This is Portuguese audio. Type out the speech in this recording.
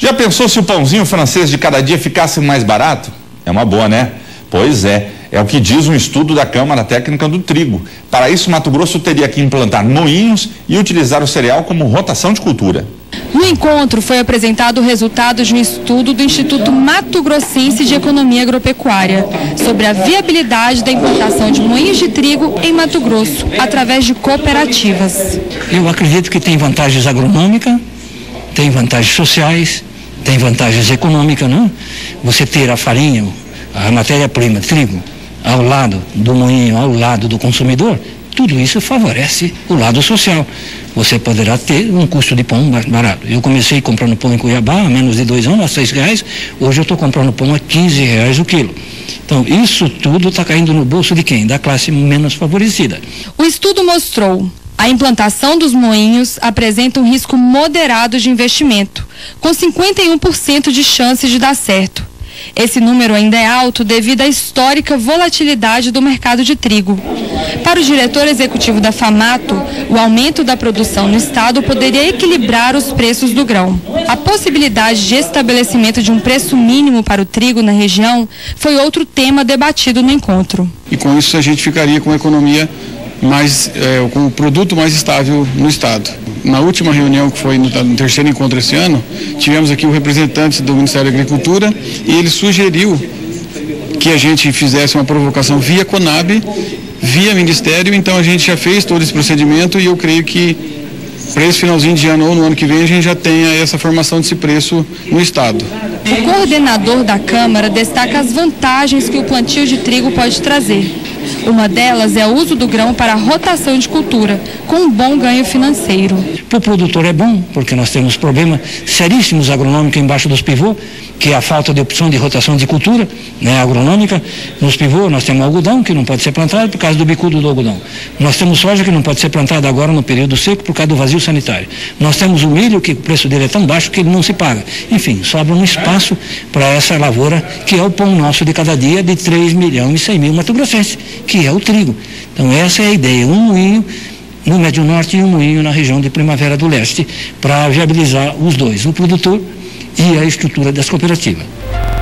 Já pensou se o pãozinho francês de cada dia ficasse mais barato? É uma boa, né? Pois é o que diz um estudo da Câmara Técnica do Trigo. Para isso, Mato Grosso teria que implantar moinhos e utilizar o cereal como rotação de cultura. No encontro foi apresentado o resultado de um estudo do Instituto Mato Grossense de Economia Agropecuária sobre a viabilidade da implantação de moinhos de trigo em Mato Grosso, através de cooperativas. Eu acredito que tem vantagens agronômicas, tem vantagens sociais, tem vantagens econômicas, não? Você ter a farinha, a matéria-prima, trigo, ao lado do moinho, ao lado do consumidor, tudo isso favorece o lado social. Você poderá ter um custo de pão mais barato. Eu comecei comprando pão em Cuiabá há menos de 2 anos, a R$6. Hoje eu estou comprando pão a R$15 o quilo. Então, isso tudo está caindo no bolso de quem? Da classe menos favorecida. O estudo mostrou: a implantação dos moinhos apresenta um risco moderado de investimento, com 51% de chances de dar certo. Esse número ainda é alto devido à histórica volatilidade do mercado de trigo. Para o diretor executivo da FAMATO, o aumento da produção no estado poderia equilibrar os preços do grão. A possibilidade de estabelecimento de um preço mínimo para o trigo na região foi outro tema debatido no encontro. E com isso a gente ficaria com a economia com o produto mais estável no estado. Na última reunião, que foi no terceiro encontro esse ano, tivemos aqui o representante do Ministério da Agricultura e ele sugeriu que a gente fizesse uma provocação via CONAB, via Ministério. Então a gente já fez todo esse procedimento e eu creio que para esse finalzinho de ano ou no ano que vem a gente já tenha essa formação desse preço no estado. O coordenador da Câmara destaca as vantagens que o plantio de trigo pode trazer. Uma delas é o uso do grão para a rotação de cultura, com um bom ganho financeiro. Para o produtor é bom, porque nós temos problemas seríssimos agronômicos embaixo dos pivôs, que é a falta de opção de rotação de cultura, né, agronômica. Nos pivôs nós temos algodão, que não pode ser plantado por causa do bicudo do algodão. Nós temos soja, que não pode ser plantada agora no período seco por causa do vazio sanitário. Nós temos o milho, que o preço dele é tão baixo que ele não se paga. Enfim, sobra um espaço para essa lavoura, que é o pão nosso de cada dia, de 3.100.000 mato-grossenses, que é o trigo. Então essa é a ideia, um moinho no Médio Norte e um moinho na região de Primavera do Leste, para viabilizar os dois, o produtor e a estrutura das cooperativas.